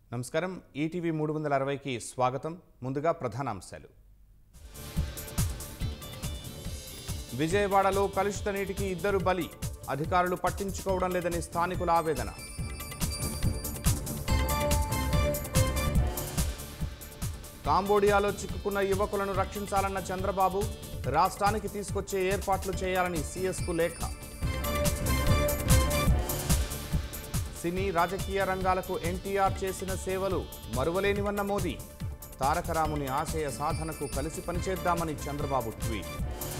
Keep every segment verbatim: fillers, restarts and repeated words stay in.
నమస్కారం ఈటీవీ మూడు వందల అరవై కి స్వాగతం. ముందుగా ప్రధానాంశాలు. విజయవాడలో కలుషిత నీటికి ఇద్దరు బలి, అధికారులు పట్టించుకోవడం లేదని స్థానికుల ఆవేదన. కాంబోడియాలో చిక్కుకున్న యువకులను రక్షించాలన్న చంద్రబాబు, రాష్ట్రానికి తీసుకొచ్చే ఏర్పాట్లు చేయాలని సీఎస్కు లేఖ. సినీ రాజకీయ రంగాలకు ఎన్టీఆర్ చేసిన సేవలు మరువలేనివన్న మోదీ, తారకరాముని ఆశయ సాధనకు కలిసి పనిచేద్దామని చంద్రబాబు ట్వీట్.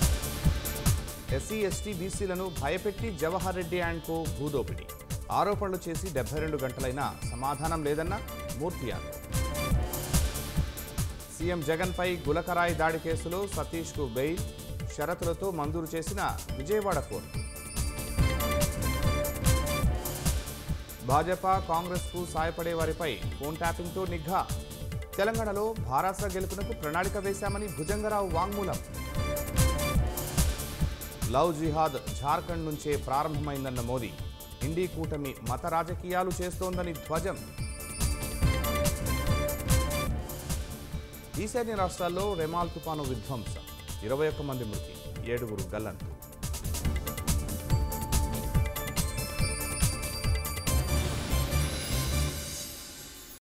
ఎస్సీ ఎస్టీ బీసీలను భయపెట్టి జవహర్ రెడ్డి అండ్ కో భూదోపిడి, ఆరోపణలు చేసి డెబ్బై రెండు గంటలైనా సమాధానం లేదన్న మూర్తి యాదవ్. సీఎం జగన్పై గులకరాయి దాడి కేసులో సతీష్కు బెయిల్, షరతులతో మంజూరు చేసిన విజయవాడ కోర్టు. భాజపా కాంగ్రెస్కు సాయపడే వారిపై ఫోన్ ట్యాపింగ్తో నిఘా, తెలంగాణలో భారాస గెలుపునకు ప్రణాళిక వేశామని భుజంగరావు వాంగ్మూలం. లవ్ జిహాద్ జార్ఖండ్ నుంచే ప్రారంభమైందన్న మోదీ, ఇండీ కూటమి మత రాజకీయాలు చేస్తోందని ధ్వజం. ఈశాన్య రాష్ట్రాల్లో రెమాల్ తుపాను విధ్వంసం, ఇరవై ఒక్క మంది మృతి, ఏడుగురు గల్లంతు.